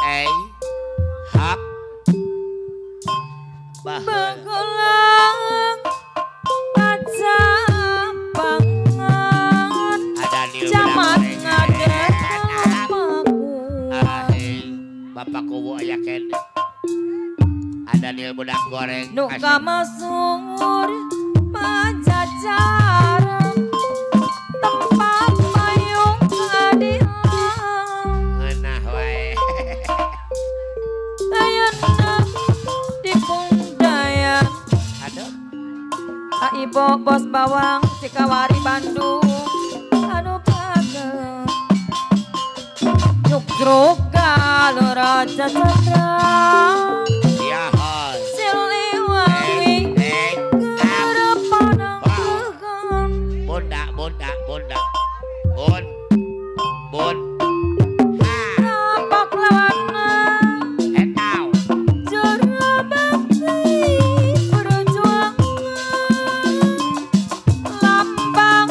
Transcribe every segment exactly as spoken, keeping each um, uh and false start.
eh hak Begulang kaca pangan jaman ngadet bapakku bapak kubu aya kene ada nil budak goreng nu kamasur pajajaran tempat payung adilang ngeunah wae ayeuna di pundayan aduh ibu bos bawang Cikawari Bandung anu pageh nyuk-nyuk galur Cacandra iya hos Siliwangi kerepanang kegan bunda bunda bunda bun bun napak lawana etau juru bakti perjuangan lambang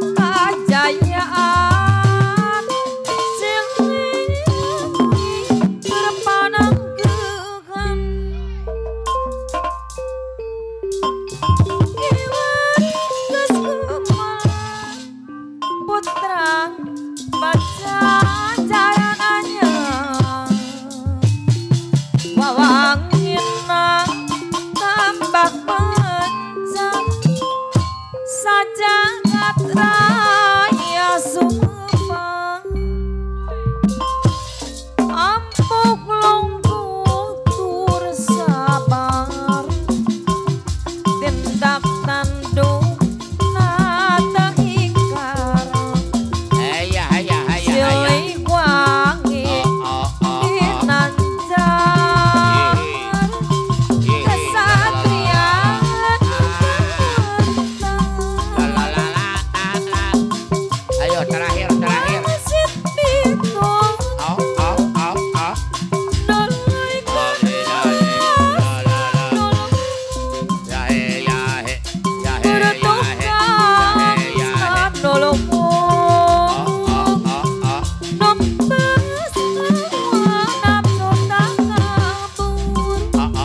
kejayaan Siliwangi kerepanang kegan Iwan geus kumaha putra baca jaran anyar wawangina tambah mencang sajagat raya sumpah ampuk lungkuh tur sabar tindak tanduk nata ikar aya aya aya aya silih wangi oh oh oh inanjar kesatriaan la la la la ayo terakhir terakhir Wasit pitung oh oh oh oh nolai bertugas nolongmu nembas nafsu tak kabur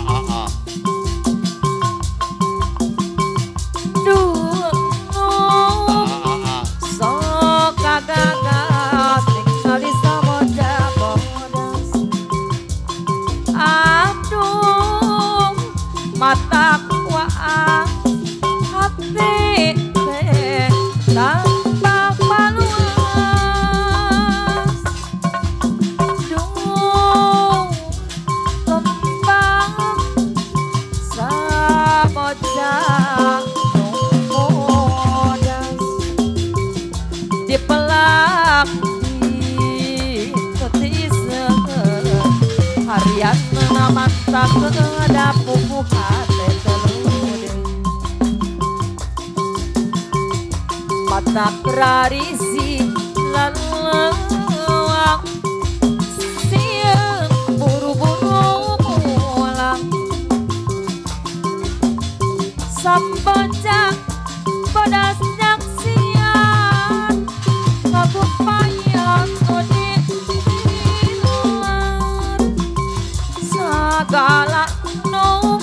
duh sok kagagas tinggal di samudra bodas aduh mata kuat hati teh tampak paluas duh kembang samudra bodas dipelak di ketiseuh harian mata keada pupuh hate telude mata kerarisi lelewang sieun buru-buru pulang sampeja bodas nyaksian ngabupayan odi diluar sagala nu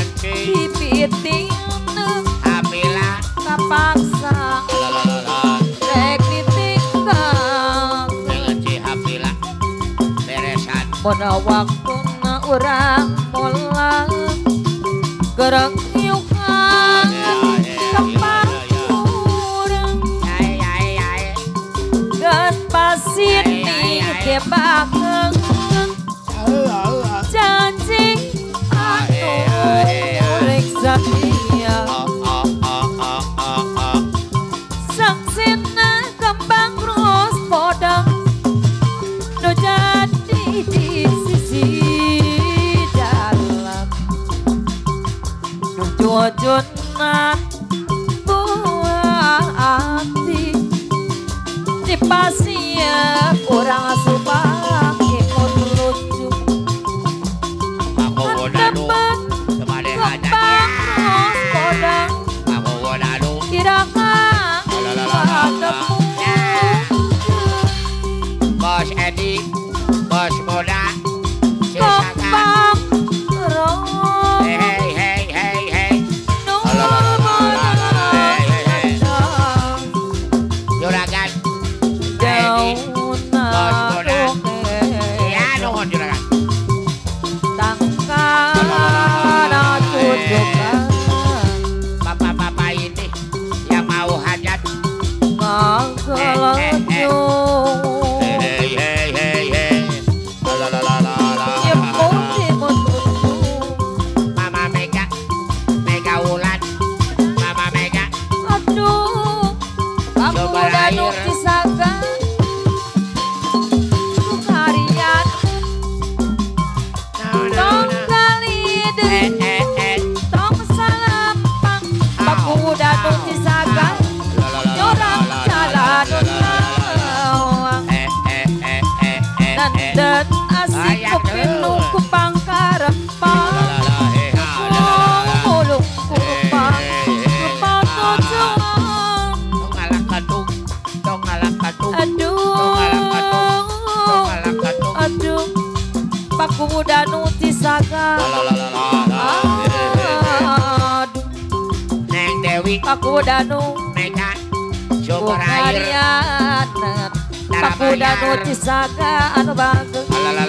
dipiting Amila kapaksa rek ditinggal dengan si Hapila beresan pada waktuna urang mulang gereng nyukan kepang urang geus pasini kebakeun janji anu rek satia saksina kembang ros podang nu jadi di sisi dalam nu jujunan buah hati di pasir kurang supake pun lucu aku wadadu kemana kembang ros podang aku wadadu iraka tepung Bos Edi Bos Moda asik kepinu kupang karepang muluk kupang kupang tujuan Tungalang katung, tungalang katung, aduh tungalang katung, tungalang katung. aduh Paku Danu Tisaga aduh Neng Dewi, Paku Danu Mega, sumber air. Bukarian Paku Danu Tisaga anu bagus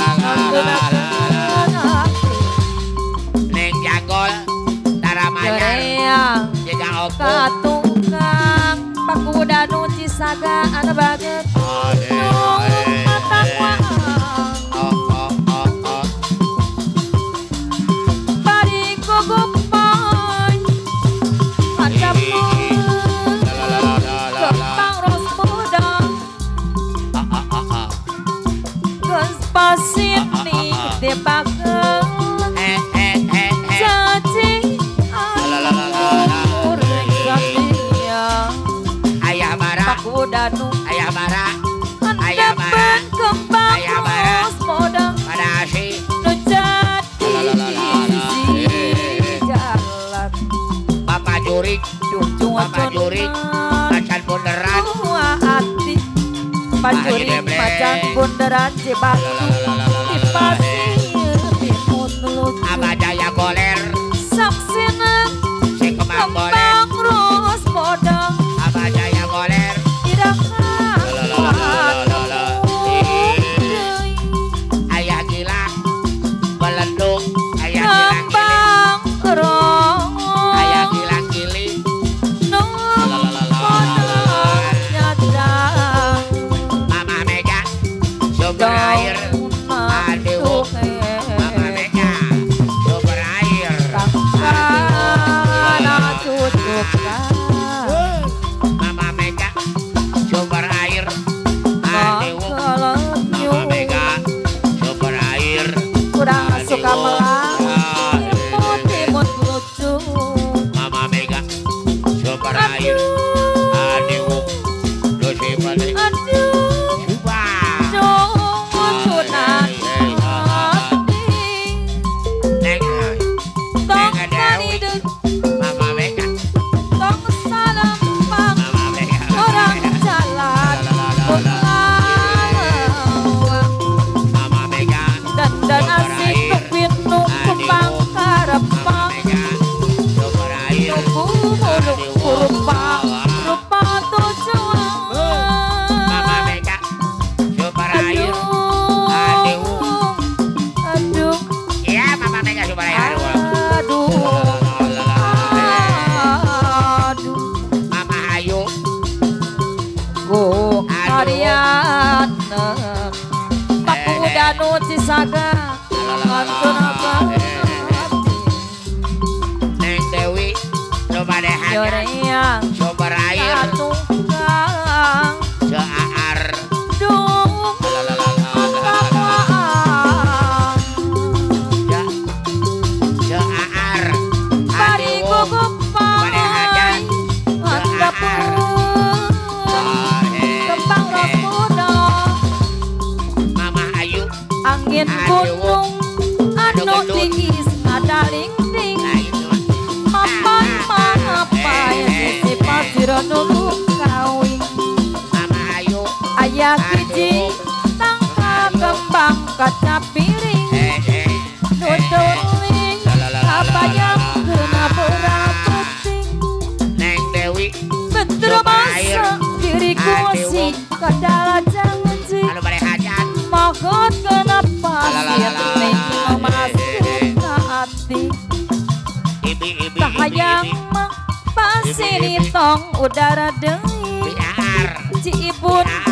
Neng Jagol, Taramanya, Joreang Jejang Oku. Katungkang Paku Danu Tisaga anu bagus Matang wang Oh, oh, oh, oh. Pari kugupan Matamu Kepang ros muda Ah, ah, ah, ah. Gus pasit nih depakeun Eh, eh, eh, eh. Janji anu urang setia Ayah Bara, Paku Danu Ayah Bara, Ayah Bara, Andepen kembang Ayah Bara. ros muda pada asih. Nu jadi jalan Bapak Jurik, Bapak Jurik, macan bunderan. Tua hati Panjuri macan bunderan Cibatu Di pasir Timut lucu Abah Jaya Goler, Saksina si Kemang Goler. Kembang ros modang Abah Jaya Goler, Iraka Ayah Gila, Belendung, Ayah Gila Gili, Kembang rong Ayah Gila Gili. Mama Mega, sumber air. Aduh, Mama Mega, sumber air. Mama Mega, sumber air. Aduh, Mama Mega, sumber air. Kurang suka melang Timut lucu Mama Mega, sumber air. Aduh, dosi balik. Aduh Subah. Jangan sunat hati Neng, Tong Neng Dewi, kanidut Mama Mega, Tong salempang Mama Mega. Orang jalan Bengawang Mama Mega, Dan asik kepinu kembang Mama karepang Mega, sumber air. Nunggu muluk rupa Rupa tujuan Mama Mega, sumber air. Aduh Aduh Iya, Mama Mega sumber air. Aduh Aduh Mama Ayu, Go Ariana Paku Danu Cisaga Kantun apa Neng Dewi, sumber air. Yoreang Sumber air. Katungkang Seaar. Dung Kawang Seaar. Pari Aduh. kukupai Andapun Kembang ros muda Mama Ayu, Angin gunung Anu tiis Adaling-ding nah itu. Mapan mapai Sisi pasir nulung kawing Mama Ayu, Ayah kiji Tangka kembang kaca piring eh eh. Nuduling Kabayang kena putih Neng Dewi, Betul masa diriku si Kadala jangan si anu bade hajat. Mohon kenapa sih Ning masuk ke hati Ibi ibi Kahayang ibi. mah pasini tong udara deui Biar. Ci ibun